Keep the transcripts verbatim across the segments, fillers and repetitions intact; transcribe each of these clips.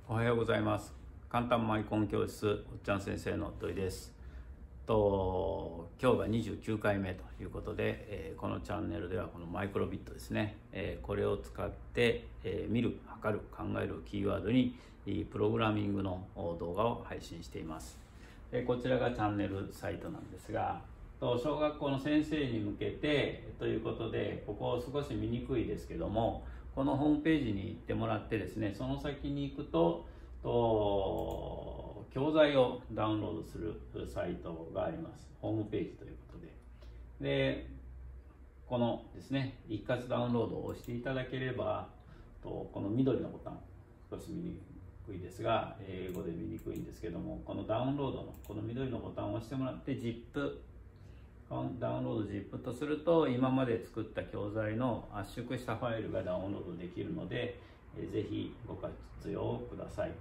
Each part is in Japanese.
おはようございます。簡単マイコン教室おっちゃん先生の土井です。と今日がにじゅうきゅうかいめということで、えー、このチャンネルではこのマイクロビットですね、えー、これを使って、えー、見る、測る、考えるキーワードにプログラミングの動画を配信しています。えー、こちらがチャンネルサイトなんですが、と小学校の先生に向けてということで、ここ少し見にくいですけども、このホームページに行ってもらってですね、その先に行くと、と教材をダウンロードするサイトがあります。ホームページということで。で、このですね、一括ダウンロードを押していただければ、とこの緑のボタン、少し見にくいですが、英語で見にくいんですけども、このダウンロードのこの緑のボタンを押してもらって、ZIP、ダウンロード ZIP とすると、今まで作った教材の圧縮したファイルがダウンロードできるので、ぜひご活用ください。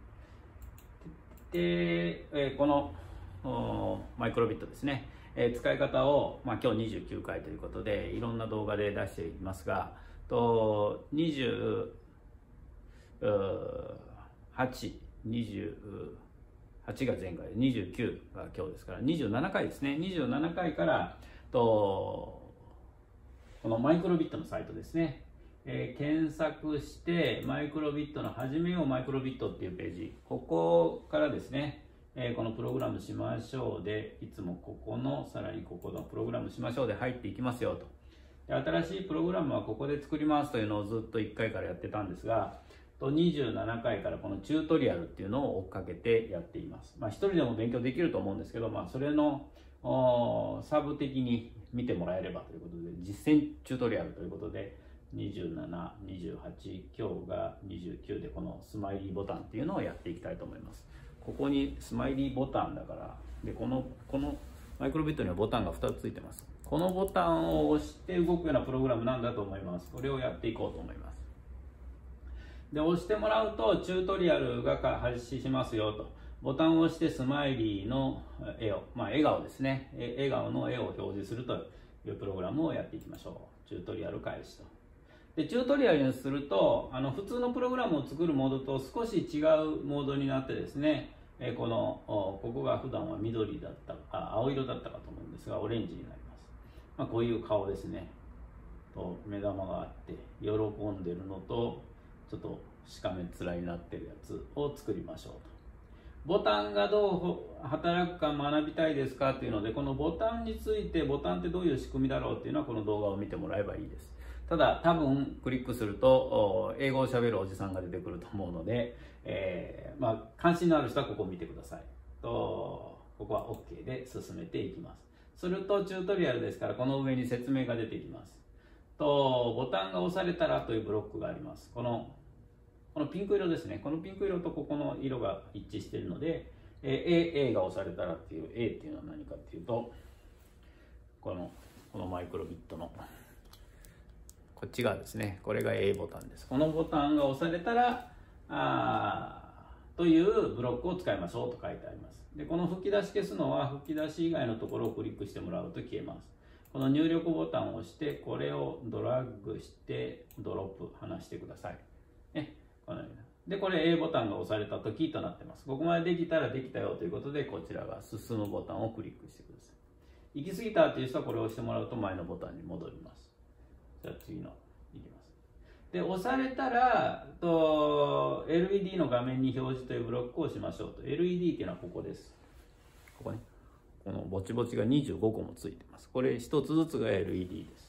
で、このマイクロビットですね、使い方を、まあ、今日にじゅうきゅうかいということでいろんな動画で出していますが、とにじゅうはち、にじゅうはちが前回でにじゅうきゅうが今日ですからにじゅうななかいですね。にじゅうななかいからとこのマイクロビットのサイトですね、えー、検索してマイクロビットの始めようマイクロビットっていうページ、ここからですね、えー、このプログラムしましょうで、いつもここのさらにここのプログラムしましょうで入っていきますよと。で、新しいプログラムはここで作りますというのをずっといっかいからやってたんですが、にじゅうななかいからこのチュートリアルっていうのを追っかけてやっています。まあ一人でも勉強できると思うんですけど、まあそれのサブ的に見てもらえればということで、実践チュートリアルということで、にじゅうなな、にじゅうはち、今日がにじゅうきゅうでこのスマイリーボタンっていうのをやっていきたいと思います。ここにスマイリーボタンだから、でこのこのマイクロビットにはボタンがふたつついてます。このボタンを押して動くようなプログラムなんだと思います。これをやっていこうと思います。で、押してもらうとチュートリアルが発信しますよと。ボタンを押してスマイリーの絵を、まあ笑顔ですね。笑顔の絵を表示するというプログラムをやっていきましょう。チュートリアル開始と。で、チュートリアルにすると、あの普通のプログラムを作るモードと少し違うモードになってですね、このここが普段は緑だったか青色だったかと思うんですが、オレンジになります。まあ、こういう顔ですね。と目玉があって喜んでるのと、ちょっとしかめっ面になってるやつを作りましょうと。ボタンがどう働くか学びたいですかっていうので、このボタンについて、ボタンってどういう仕組みだろうっていうのはこの動画を見てもらえばいいです。ただ多分クリックすると英語をしゃべるおじさんが出てくると思うので、えー、まあ関心のある人はここを見てくださいと。ここは OK で進めていきます。するとチュートリアルですから、この上に説明が出てきますと、ボタンが押されたらというブロックがあります。このこのピンク色ですね。このピンク色とここの色が一致しているので、えー、A, A が押されたらっていう A っていうのは何かっていうと、このこのマイクロビットのこっち側ですね。これが A ボタンです。このボタンが押されたらあというブロックを使いましょうと書いてあります。で、この吹き出し消すのは吹き出し以外のところをクリックしてもらうと消えます。この入力ボタンを押して、これをドラッグしてドロップ離してください。ね、このようにで、これ A ボタンが押された時となってます。ここまでできたらできたよということで、こちらが進むボタンをクリックしてください。行き過ぎたという人はこれを押してもらうと前のボタンに戻ります。じゃあ次のいきます。で、押されたらと エルイーディー の画面に表示というブロックをしましょうと。 エルイーディー っていうのはここです。ここね、このぼちぼちがにじゅうごこもついてます。これ一つずつが エルイーディー です。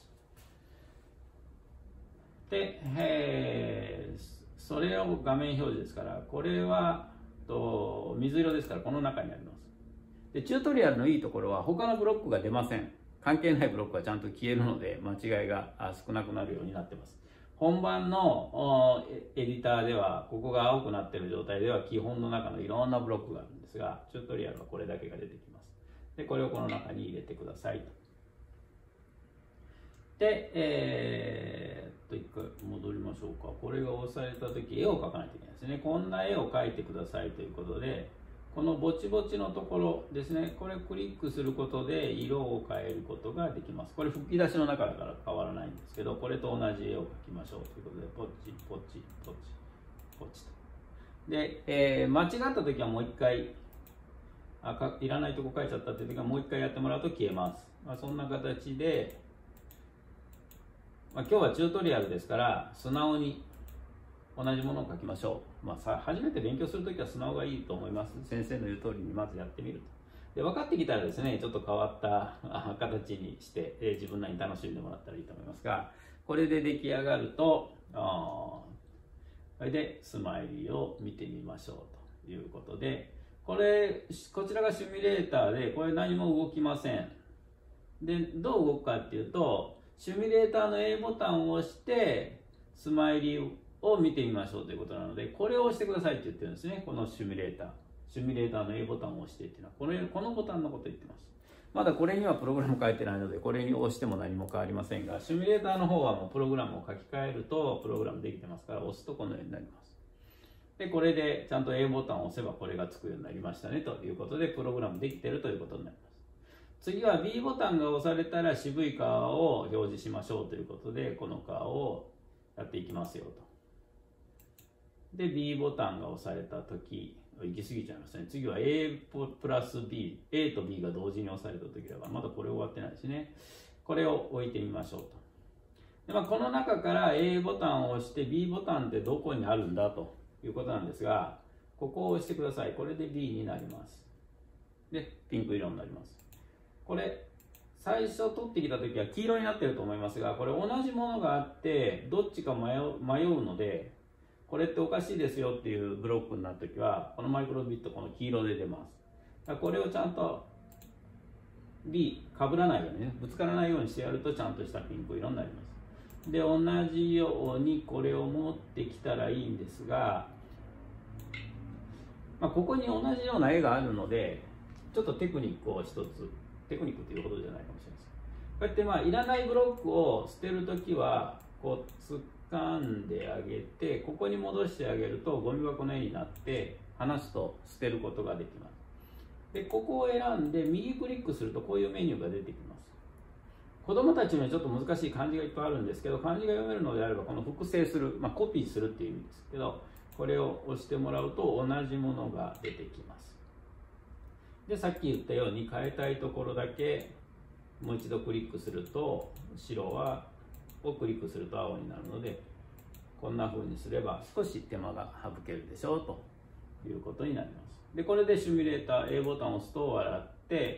で、えー、それを画面表示ですから、これはと水色ですから、この中にあります。で、チュートリアルのいいところは他のブロックが出ません。関係ないブロックがちゃんと消えるので、間違いが少なくなるようになってます。本番のエディターでは、ここが青くなっている状態では基本の中のいろんなブロックがあるんですが、チュートリアルはこれだけが出てきます。で、これをこの中に入れてくださいと。で、えー、っと、一回戻りましょうか。これが押されたとき、絵を描かないといけないですね。こんな絵を描いてくださいということで、このぼちぼちのところですね、これクリックすることで色を変えることができます。これ吹き出しの中だから変わらないんですけど、これと同じ絵を描きましょうということで、ポチポチポチポチと。 で、えー、間違った時はもう一回あかいらないとこ書いちゃったっていう時はもう一回やってもらうと消えます。まあ、そんな形で、まあ、今日はチュートリアルですから素直に同じものを書きましょう。まあ、さ初めて勉強するときは素直がいいと思います。先生の言う通りにまずやってみると。で分かってきたらですね、ちょっと変わった形にして、えー、自分なりに楽しんでもらったらいいと思いますが、これで出来上がると、あそれでスマイリーを見てみましょうということで、これこちらがシミュレーターで、これ何も動きません。でどう動くかっていうと、シミュレーターの A ボタンを押してスマイリーを見てみましょうということなので、これを押してくださいって言ってるんですね。このシミュレーターシミュレーターの A ボタンを押してっていうのはこれこのボタンのことを言ってます。まだこれにはプログラム書いてないので、これに押しても何も変わりませんが、シミュレーターの方はもうプログラムを書き換えるとプログラムできてますから、押すとこのようになります。でこれでちゃんと A ボタンを押せばこれがつくようになりましたねということで、プログラムできているということになります。次は B ボタンが押されたら渋い川を表示しましょうということで、この川をやっていきますよと。で B ボタンが押された時、行き過ぎちゃいますね。次は A プラス B、A と B が同時に押された時だから、まだこれ終わってないですね。これを置いてみましょうと。で、まあ、この中から A ボタンを押して B ボタンってどこにあるんだということなんですが、ここを押してください。これで B になります。でピンク色になります。これ最初取ってきた時は黄色になってると思いますが、これ同じものがあってどっちか迷う、迷うので、これっておかしいですよっていうブロックになるときは、このマイクロビットこの黄色で出ます。だからこれをちゃんと B かぶらないようにね、ぶつからないようにしてやるとちゃんとしたピンク色になります。で同じようにこれを持ってきたらいいんですが、まあ、ここに同じような絵があるので、ちょっとテクニックを一つ、テクニックというほどじゃないかもしれません。こうやってまあいらないブロックを捨てるときはこう掴んであげて、ここに戻してあげるとゴミ箱の絵になって離すと捨てることができます。でここを選んで右クリックするとこういうメニューが出てきます。子供たちにはちょっと難しい漢字がいっぱいあるんですけど、漢字が読めるのであればこの複製する、まあ、コピーするっていう意味ですけど、これを押してもらうと同じものが出てきます。でさっき言ったように変えたいところだけもう一度クリックすると、白はをクリックすると青になるので、こんな風にすれば少し手間が省けるでしょうということになります。でこれでシミュレーター A ボタンを押すと笑って、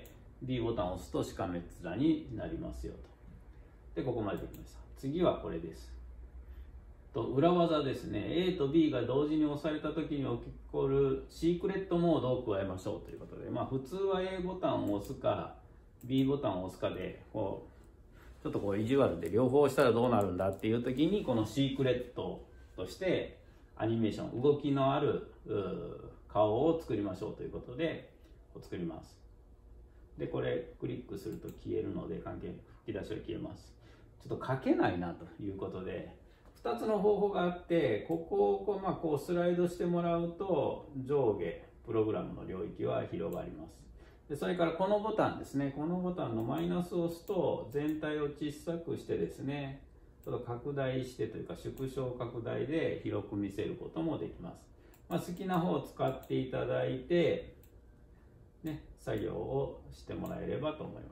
B ボタンを押すとしかめっ面になりますよと。でここまでできました。次はこれです。と裏技ですね。 A と B が同時に押された時に起こるシークレットモードを加えましょうということで、まあ普通は A ボタンを押すか B ボタンを押すかで、こうちょっとこう意地悪で両方押したらどうなるんだっていう時に、このシークレットとしてアニメーション、動きのある顔を作りましょうということで作ります。でこれクリックすると消えるので、関係吹き出しは消えます。ちょっと書けないなということで、ふたつの方法があって、ここをこう、まあ、こうスライドしてもらうと上下プログラムの領域は広がります。でそれからこのボタンですね、このボタンのマイナスを押すと全体を小さくしてですね、ちょっと拡大してというか縮小拡大で広く見せることもできます。まあ、好きな方を使っていただいて、ね、作業をしてもらえればと思います。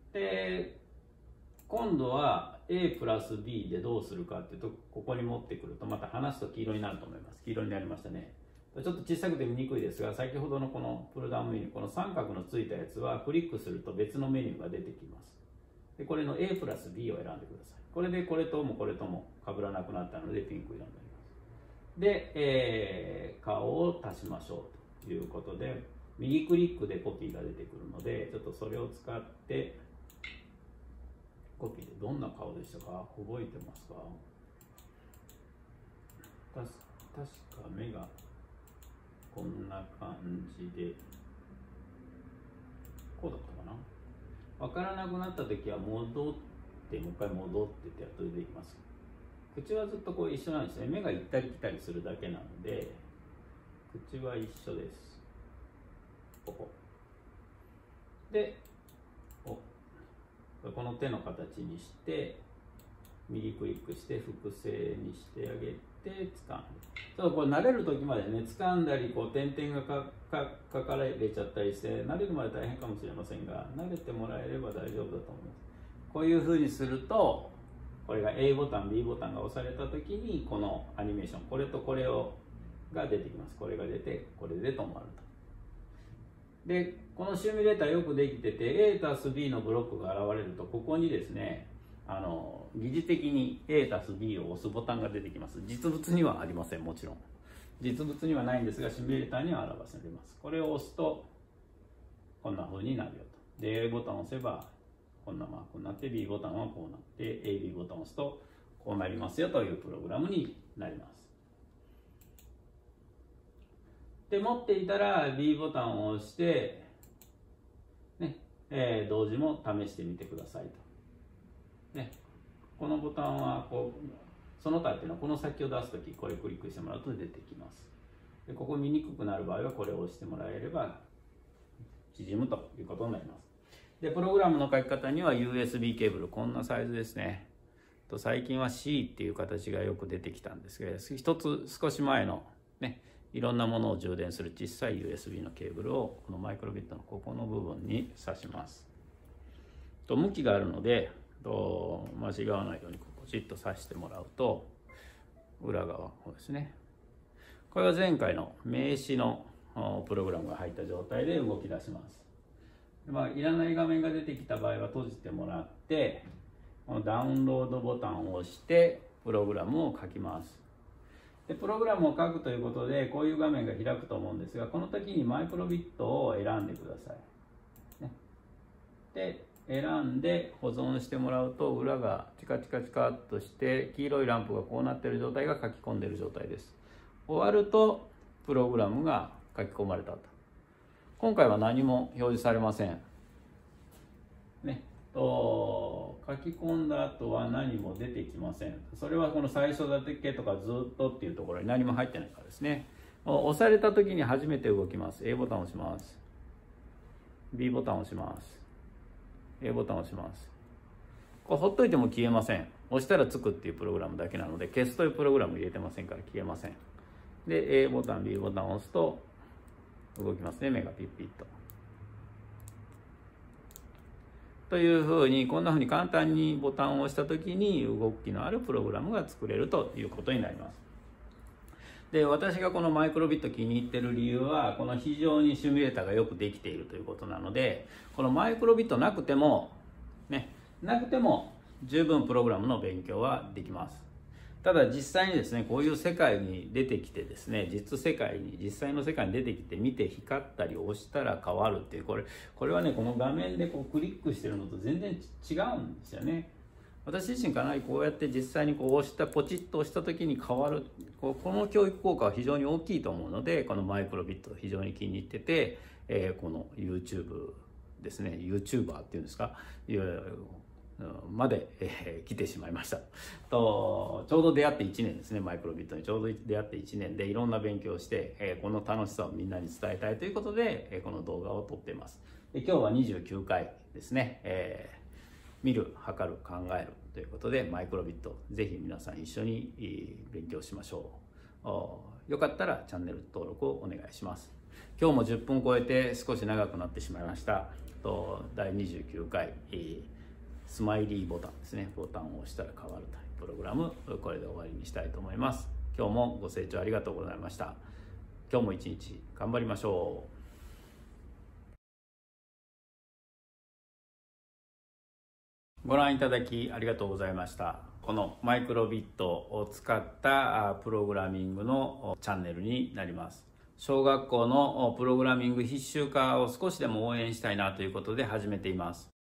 で今度は A プラス B でどうするかっていうと、ここに持ってくるとまた離すと黄色になると思います。黄色になりましたね。ちょっと小さくて見にくいですが、先ほどのこのプルダウンメニュー、この三角のついたやつはクリックすると別のメニューが出てきます。でこれの A プラス B を選んでください。これでこれともこれとも被らなくなったのでピンク色になります。で、えー、顔を足しましょうということで、右クリックでコピーが出てくるので、ちょっとそれを使ってコピーでどんな顔でしたか覚えてますか？たし確か目がこんな感じで、こうだったかな。分からなくなった時は戻ってもう一回戻ってってやっと出てきます。口はずっとこう一緒なんですね。目が行ったり来たりするだけなので口は一緒です。ここでこの手の形にして右クリックして複製にしてあげて掴んで、ちょっとこれ慣れる時までね、掴んだりこう点々がかか書かれちゃったりして慣れるまで大変かもしれませんが、慣れてもらえれば大丈夫だと思います。こういうふうにすると、これが A ボタン B ボタンが押された時にこのアニメーション、これとこれをが出てきます。これが出てこれで止まると。でこのシミュレーターよくできてて A たす B のブロックが現れると、ここにですね、あの疑似的に A たす B を押すボタンが出てきます。実物にはありません。もちろん実物にはないんですが、シミュレーターには表されます。これを押すとこんな風になるよと。で A ボタンを押せばこんなマークになって、 B ボタンはこうなって、 エービー ボタンを押すとこうなりますよというプログラムになります。で持っていたら B ボタンを押して、ねえー、同時も試してみてくださいと。ね、このボタンはこうその他っていうのはこの先を出すとき、これクリックしてもらうと出てきます。でここ見にくくなる場合はこれを押してもらえれば縮むということになります。でプログラムの書き方には ユーエスビー ケーブル、こんなサイズですね。と最近は C っていう形がよく出てきたんですけど、一つ少し前のね、いろんなものを充電する小さい ユーエスビー のケーブルをこのマイクロビットのここの部分に挿します。と向きがあるのでと間違わないようにこうポチッと挿してもらうと、裏側こうですね。これは前回の名刺のプログラムが入った状態で動き出します。まあ、いらない画面が出てきた場合は閉じてもらって、このダウンロードボタンを押してプログラムを書きます。でプログラムを書くということでこういう画面が開くと思うんですが、この時にマイクロビットを選んでください。ね、で選んで保存してもらうと、裏がチカチカチカっとして黄色いランプがこうなっている状態が書き込んでいる状態です。終わるとプログラムが書き込まれたと。今回は何も表示されません。ね、と書き込んだ後は何も出てきません。それはこの最初だけとかずっとっていうところに何も入ってないからですね。押された時に初めて動きます。 A ボタンを押します。 B ボタンを押します。 A ボタンを押します。これほっといても消えません。押したらつくっていうプログラムだけなので、消すというプログラム入れてませんから消えません。で A ボタン B ボタンを押すと動きますね。目がピッピッと。というふうに、こんなふうに簡単にボタンを押した時に動きのあるプログラムが作れるということになります。で私がこのマイクロビット気に入ってる理由は、この非常にシミュレーターがよくできているということなので、このマイクロビットなくてもねなくても十分プログラムの勉強はできます。ただ実際にですね、こういう世界に出てきてですね、実世界に実際の世界に出てきて見て光ったり押したら変わるっていう、これこれはね、この画面でこうクリックしてるのと全然違うんですよね。私自身かなりこうやって実際にこう押したポチッと押した時に変わる、こうこの教育効果は非常に大きいと思うので、このマイクロビット非常に気に入ってて、えー、この YouTube ですね、 YouTuber っていうんですか、いわゆるまで、えー、来てしまいましたと。ちょうど出会っていちねんですね。マイクロビットにちょうど出会っていちねんでいろんな勉強をして、えー、この楽しさをみんなに伝えたいということで、えー、この動画を撮っています。で今日はにじゅうきゅうかいですね、えー、見る、測る、考えるということで、マイクロビットぜひ皆さん一緒に勉強しましょう。よかったらチャンネル登録をお願いします。今日もじゅっぷん超えて少し長くなってしまいました。とだいにじゅうきゅうかい、えースマイリーボタンですね。ボタンを押したら変わるというプログラム、これで終わりにしたいと思います。今日もご清聴ありがとうございました。今日も一日頑張りましょう。ご覧いただきありがとうございました。このマイクロビットを使ったプログラミングのチャンネルになります。小学校のプログラミング必修化を少しでも応援したいなということで始めています。